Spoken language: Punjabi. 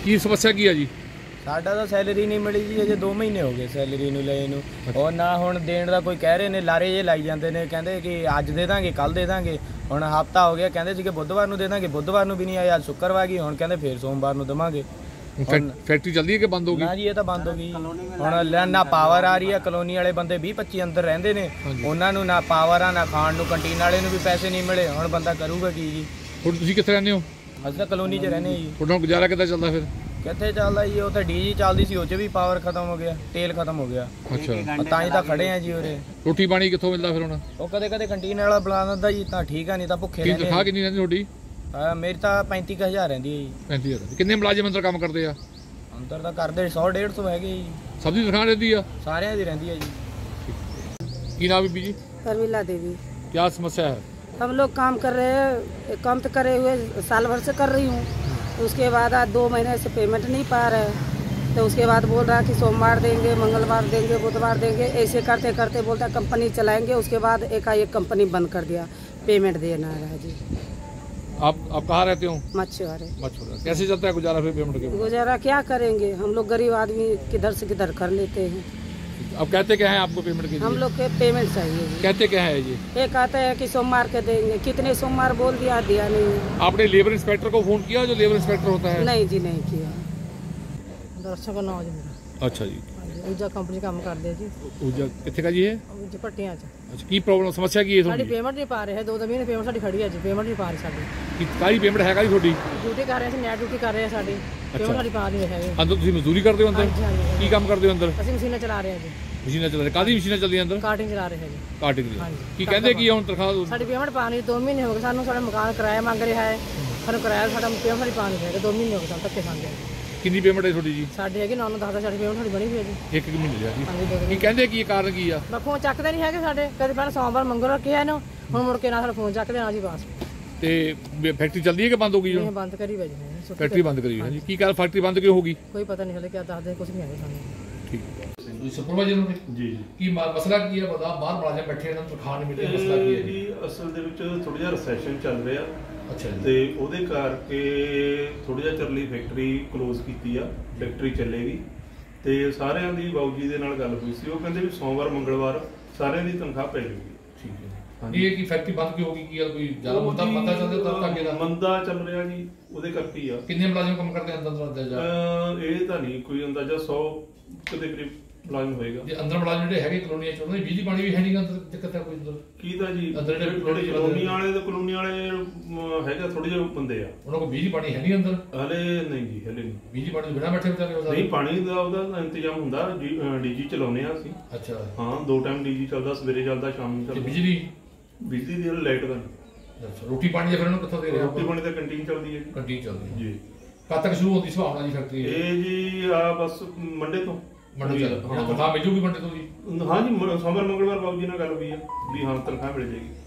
ਕੀ ਸਮੱਸਿਆ ਕੀ ਹੈ ਜੀ? ਸਾਡਾ ਤਾਂ ਸੈਲਰੀ ਨਹੀਂ ਮਿਲੀ ਜੀ, ਅਜੇ 2 ਮਹੀਨੇ ਹੋ ਗਏ ਸੈਲਰੀ ਨੂੰ ਲਏ ਨੂੰ। ਉਹ ਨਾ ਹੁਣ ਦੇਣ ਦਾ ਕੋਈ ਕਹਿ ਰਹੇ ਨੇ, ਲਾਰੇ ਜੇ ਲਾਈ ਜਾਂਦੇ ਨੇ, ਕਹਿੰਦੇ ਕਿ ਅੱਜ ਦੇ ਦਾਂਗੇ ਕੱਲ ਦੇ ਦਾਂਗੇ। ਹੁਣ ਹਫਤਾ ਹੋ ਗਿਆ, ਕਹਿੰਦੇ ਸੀ ਕਿ ਬੁੱਧਵਾਰ ਨੂੰ ਦੇ ਦਾਂਗੇ, ਬੁੱਧਵਾਰ ਨੂੰ ਵੀ ਨਹੀਂ ਆਇਆ। ਅੱਜ ਸ਼ੁੱਕਰਵਾਰ ਗਈ, ਹੁਣ ਕਹਿੰਦੇ ਫੇਰ ਸੋਮਵਾਰ ਨੂੰ ਦੇਵਾਂਗੇ। ਫੈਕਟਰੀ ਚੱਲਦੀ ਹੈ ਕਿ ਬੰਦ ਹੋ ਗਈ? ਨਾ ਜੀ, ਇਹ ਤਾਂ ਬੰਦ ਹੋ ਗਈ। ਹੁਣ ਨਾ ਪਾਵਰ ਆ ਰਹੀ ਆ, ਕਲੋਨੀ ਵਾਲੇ ਬੰਦੇ 20-25 ਅੰਦਰ ਰਹਿੰਦੇ ਨੇ, ਉਹਨਾਂ ਨੂੰ ਨਾ ਪਾਵਰ ਆ, ਨਾ ਖਾਣ ਨੂੰ, ਕੰਟੀਨ ਵਾਲੇ ਨੂੰ ਵੀ ਪੈਸੇ ਨਹੀਂ ਮਿਲੇ। ਹੁਣ ਬੰਦਾ ਕਰੂਗਾ ਕੀ ਜੀ? ਹੁਣ ਤੁਸੀਂ ਕਿੱਥੇ ਰਹਿੰਦੇ ਹੋ? ਅਸੀਂ ਤਾਂ ਕਲੋਨੀ 'ਚ ਰਹਿੰਦੇ ਜੀ। ਤੁਹਾਡਾ ਗੁਜ਼ਾਰਾ ਕਿੱਦਾਂ ਚੱਲਦਾ ਫਿਰ? ਕਿੱਥੇ ਚੱਲਦਾ ਜੀ, ਉਹ ਤਾਂ ਡੀਜੀ ਚੱਲਦੀ ਸੀ, ਉਹ 'ਚ ਵੀ ਪਾਵਰ ਖਤਮ ਹੋ ਗਿਆ, ਤੇਲ ਖਤਮ ਹੋ ਗਿਆ। ਅੱਛਾ, ਤਾਂ ਹੀ ਤਾਂ ਖੜੇ ਆ ਜੀ ਉਰੇ। ਰੋਟੀ ਪਾਣੀ ਕਿੱਥੋਂ ਮਿਲਦਾ ਫਿਰ ਹੁਣ? ਉਹ ਕਦੇ ਕਦੇ ਕੰਟੀਨ ਵਾਲਾ ਬੁਲਾ ਦਿੰਦਾ ਜੀ, ਤਾਂ ਠੀਕ ਆ, ਨਹੀਂ ਤਾਂ ਭੁੱਖੇ ਰਹਿੰਦੇ। ਤਨਖਾਹ ਕਿੰਨੀ ਰਹਿੰਦੀ ਤੁਹਾਡੀ? ਮੇਰੀ ਤਾਂ 35,000 ਰਹਿੰਦੀ ਹੈ ਜੀ। 35,000। ਕਿੰਨੇ ਮੁਲਾਜ਼ਮ ਅੰਦਰ ਕੰਮ ਕਰਦੇ ਆ? ਅੰਦਰ ਤਾਂ ਕਰਦੇ 100-150 ਹੈਗੇ ਜੀ। ਸਭ ਦੀ ਤਨਖਾਹ ਰਹਿੰਦੀ ਆ? ਸਾਰਿਆਂ ਦੀ ਰਹਿੰਦੀ ਹੈ ਜੀ। ਕੀ ਨਾਮ ਬੀਬੀ ਜੀ? शर्मिला देवी। क्या समस्या है? हम लोग काम कर रहे हैं, काम तो करे हुए साल भर से कर रही हूँ। तो उसके बाद आज 2 महीने से पेमेंट नहीं पा रहे, तो उसके बाद बोल रहा कि सोमवार देंगे, मंगलवार देंगे, बुधवार देंगे। ऐसे करते करते बोलता कंपनी चलाएंगे। उसके बाद एकाएक कंपनी बंद कर दिया, पेमेंट देना है जी। आप कहाँ रहते हो? मछुआरे। मछुआरा। कैसे चलता है गुजारा फिर पेमेंट के? गुजारा क्या करेंगे, हम लोग गरीब आदमी किधर से किधर कर लेते हैं। अब कहते क्या है आपको पेमेंट के लिए? हम लोग के पेमेंट चाहिए जी। कहते क्या है ये? ये कहते हैं कि सोमवार के देंगे, कितने सोमवार बोल दिया, दिया नहीं। आपने लेबर इंस्पेक्टर को फोन किया, जो लेबर इंस्पेक्टर होता है? नहीं जी, नहीं किया। दर्शक का नाम जी मेरा। अच्छा जी। ਊਰਜਾ ਕੰਪਨੀ ਕੰਮ ਕਰਦੇ ਆ ਜੀ। ਊਰਜਾ ਕਿੱਥੇ ਕਾ ਜੀ ਇਹ? ਜੀ ਭੱਟੀਆਂ 'ਚ। ਅੱਛਾ, ਕੀ ਪ੍ਰੋਬਲਮ ਸਮੱਸਿਆ ਕੀ ਹੈ ਸਾਡੀ ਤੁਹਾਡੀ? ਪੇਮੈਂਟ ਨਹੀਂ ਪਾ ਰਹੇ, 2 ਮਹੀਨੇ ਪੇਮੈਂਟ ਸਾਡੀ ਖੜੀ ਹੈ ਜੀ, ਪੇਮੈਂਟ ਨਹੀਂ ਪਾ ਰਹੀ ਸਾਡੀ। ਕੀ ਕਾਹਦੀ ਪੇਮੈਂਟ ਹੈਗਾ ਜੀ ਤੁਹਾਡੀ? ਡਿਊਟੀ ਕਰ ਰਹੇ ਸੀ, ਨੈਟ ਡਿਊਟੀ ਕਰ ਰਹੇ ਆ ਸਾਡੀ, ਪੇਮੈਂਟ ਸਾਡੀ ਪਾ ਨਹੀਂ ਰਹੇ ਹੈਗੇ। ਅੰਦਰ ਤੁਸੀਂ ਮਜ਼ਦੂਰੀ ਕਰਦੇ ਹੋ ਅੰਦਰ? ਹਾਂਜੀ, ਹਾਂਜੀ। ਕੀ ਕੰਮ ਕਰਦੇ ਹੋ ਅੰਦਰ? ਅਸੀਂ ਮਸ਼ੀਨਾਂ ਚਲਾ ਰਹੇ ਹਾਂ ਜੀ। ਮਸ਼ੀਨਾਂ ਚੱਲ ਰਹੀਆਂ? ਕਾਹਦੀ ਮਸ਼ੀਨਾਂ ਚੱਲਦੀਆਂ ਅੰਦਰ? ਕਾਰਟਿੰਗ ਚਲਾ ਰਹੇ ਹਾਂ ਜੀ। ਕਾਟਿੰਗ ਦੀ। ਹਾਂਜੀ। ਕੀ ਕਹਿੰਦੇ ਕੀ ਹੁਣ ਤਨਖਾਹ? ਸਾਡੀ ਪੇਮੈਂਟ ਪਾ ਨਹੀਂ, 2 ਮਹੀਨੇ ਹੋ ਗਏ ਸਾਨੂੰ, ਸਾਡਾ ਮਕਾਨ ਕਿਰਾਇਆ ਮੰਗ ਰਿਹਾ ਹੈ, ਸਾਨੂੰ ਕਿਰਾਇਆ ਸਾਡਾ ਪੇਮੈਂਟ ਸਾਡੀ ਪਾ ਨਹੀਂ ਰਹੇ, 2 ਮਹੀਨੇ ਹੋ ਗਏ ਸਾਨੂੰ ਧੱਕੇ ਖਾਂਦੇ ਆ। ਕਿੰਨੀ ਪੇਮੈਂਟ ਹੈ ਤੁਹਾਡੀ ਜੀ? ਸਾਡੇ ਹੈਗੀ 9-10 ਸਾਡੀ ਪੇਮੈਂਟ ਸਾਡੀ ਬਣੀ ਹੋਈ ਹੈ ਜੀ। ਇੱਕ ਮਹੀਨੇ ਦੀ ਆ ਜੀ। ਹਾਂਜੀ, 2 ਕੀ ਮਹੀਨੇ। ਕਹਿੰਦੇ ਕੀ ਕਾਰਨ ਕੀ ਆ? ਮੈਂ ਫੋਨ ਚੱਕਦੇ ਨਹੀਂ ਹੈਗੇ ਸਾਡੇ, ਕਦੇ ਪਹਿਲਾਂ ਸੋਮਵਾਰ ਮੰਗਲਵਾਰ ਕਿਹਾ ਇਹਨੂੰ, ਹੁਣ ਮੁੜ ਕੇ ਨਾ ਸਾਡਾ ਫੋਨ ਚੱਕਦੇ ਨਾ ਜੀ ਬਸ। ਤੇ ਫੈਕਟਰੀ ਚੱਲਦੀ ਹੈ ਕਿ ਬੰਦ ਹੋ ਗਈ ਇਹ ਹੁਣ? ਬੰਦ ਕਰੀ ਵੇ ਜੀ। ਫੈਕਟਰੀ ਬੰਦ ਕਰੀ ਹੋਈ ਹੈ ਜੀ। ਕੀ ਕਾਰਨ ਫੈਕਟਰੀ ਬੰਦ ਕਿਉਂ ਹੋ ਗਈ? ਕੋਈ ਪਤਾ ਨਹੀਂ ਹਲੇ, ਕਿਆ ਦੱਸਦੇ ਕੁਝ ਨਹੀਂ ਆਇਆ ਸਾਨੂੰ। ਠੀਕ ਹੈ। ਤੁਸੀਂ ਸੁਪਰਵਾਈਜ਼ਰ ਹੋ ਜੀ? ਜੀ। ਕੀ ਮਸਲਾ ਕੀ ਹੈ? ਬਤਾ ਬਾਹਰ ਮੁਲਾਜ਼ਮ ਬੈਠੇ ਇਹਨਾਂ ਨੂੰ ਤਨਖਾਹ ਨਹੀਂ ਮਿਲ ਰਹੀ, ਮਸਲਾ ਕੀ ਹੈ ਜੀ? ਅਸਲ ਦੇ ਵਿੱਚ ਥੋੜਾ ਜਿਹਾ ਰਿਸੈਸ਼ਨ ਚੱਲ ਰਿਹਾ। ਅੱਛਾ ਜੀ। ਤੇ ਉਹਦੇ ਕਰਕੇ ਥੋੜਾ ਜਿਹਾ ਚਿਰ ਲਈ ਫੈਕਟਰੀ ਕਲੋਜ਼ ਕੀਤੀ ਆ। ਫੈਕਟਰੀ ਚੱਲੇਗੀ ਤੇ ਸਾਰਿਆਂ ਦੀ ਬਾਊ ਜੀ ਦੇ ਨਾਲ ਗੱਲ ਹੋਈ ਸੀ, ਉਹ ਕਹਿੰਦੇ ਵੀ ਸੋਮਵਾਰ ਮੰਗਲਵਾਰ ਸਾਰਿਆਂ ਦੀ ਤਨਖਾਹ ਪੈ ਜਾਊਗੀ। ਠੀਕ ਹੈ। ਇਹ ਕੀ ਫੈਕਟਰੀ ਬੰਦ ਕਿਉਂ ਹੋ ਗਈ? ਕੀ ਆ ਕੋਈ ਜ਼ਿਆਦਾ ਮੰਦਾ ਚੱਲਦਾ ਤਾਂ ਅੱਗੇ ਦਾ? ਮੰਦਾ ਚੱਲ ਰਿਹਾ ਜੀ, ਉਹਦੇ ਕਰਕੇ ਹੀ ਆ। ਕਿੰਨੇ ਮੁਲਾਜ਼ਮ ਕੰਮ ਕਰਦੇ ਅੰਦਰ ਅੰਦਰ? ਇਹ ਤਾਂ ਨਹੀਂ ਕੋਈ ਅੰਦਾਜ਼ਾ 100 ਦੇ ਕਰੀਬ ਮੁਲਾਜ਼ਮ ਹੋਏਗਾ। ਜੇ ਅੰਦਰ ਮੁਲਾਜ਼ਮ ਜਿਹੜੇ ਹੈਗੇ ਕਲੋਨੀਆਂ ਚ, ਉਹਨਾਂ ਦੀ ਬਿਜਲੀ ਪਾਣੀ ਵੀ ਹੈ ਨਹੀਂ ਅੰਦਰ, ਦਿੱਕਤ ਹੈ ਕੋਈ ਅੰਦਰ? ਕੀ ਤਾਂ ਜੀ ਅੰਦਰ ਜਿਹੜੇ ਕਲੋਨੀ ਵਾਲੇ ਹੈਗਾ ਥੋੜੇ ਜਿਹੇ ਬੰਦੇ ਆ, ਉਹਨਾਂ ਕੋਲ ਬਿਜਲੀ ਪਾਣੀ ਹੈ ਨਹੀਂ ਅੰਦਰ ਹਲੇ ਨਹੀਂ ਜੀ, ਹਲੇ ਨਹੀਂ। ਬਿਜਲੀ ਪਾਣੀ ਤੋਂ ਬਿਨਾਂ ਬੈਠੇ ਵਿਚਾਰੇ ਹੋ ਨਹੀਂ, ਪਾਣੀ ਦਾ ਉਹਦਾ ਇੰਤਜ਼ਾਮ ਹੁੰਦਾ, ਡੀਜੀ ਚਲਾਉਂਦੇ ਆ ਅਸੀਂ। ਅੱਛਾ। ਹਾਂ, 2 ਟਾਈਮ ਡੀਜੀ ਚੱਲਦਾ, ਸਵੇਰੇ ਚੱਲਦਾ, ਸ਼ਾਮ ਨੂੰ ਚੱਲਦਾ। ਬਿਜਲੀ ਦੀ ਲਾਈਟ ਦਾ ਨਹੀਂ। ਅੱਛਾ। ਰੋਟੀ ਪਾਣੀ ਦਾ ਫਿਰ ਉਹਨੂੰ ਕਿੱਥੋਂ ਦੇ ਰਹੇ? ਰੋਟੀ ਪਾਣੀ ਤਾਂ ਕੰਟੀਨ ਚੱਲਦੀ ਹੈ ਜੀ। ਕੰਟੀਨ ਚੱਲਦੀ ਹੈ ਜੀ। ਕਦ ਤੱਕ ਸ਼ੁਰੂ ਹੁੰਦੀ ਸੰਭਾਵਨਾ ਜੀ ਫੈਕਟਰੀ? ਇਹ ਜੀ ਆ ਬਸ ਮੰਡੇ ਤੋਂ। ਮੰਡੇ ਤੋਂ ਤਨਖਾਹ ਮਿਲ ਜੂਗੀ ਮੰਡੇ ਤੋਂ ਜੀ? ਹਾਂ ਜੀ, ਸੋਮਵਾਰ ਮੰਗਲਵਾਰ ਬਾਬੂ ਜੀ ਨਾਲ ਗੱਲ ਹੋਈ ਆ ਵੀ ਹਾਂ ਤਨਖਾਹ ਮਿਲ ਜਾਏਗੀ।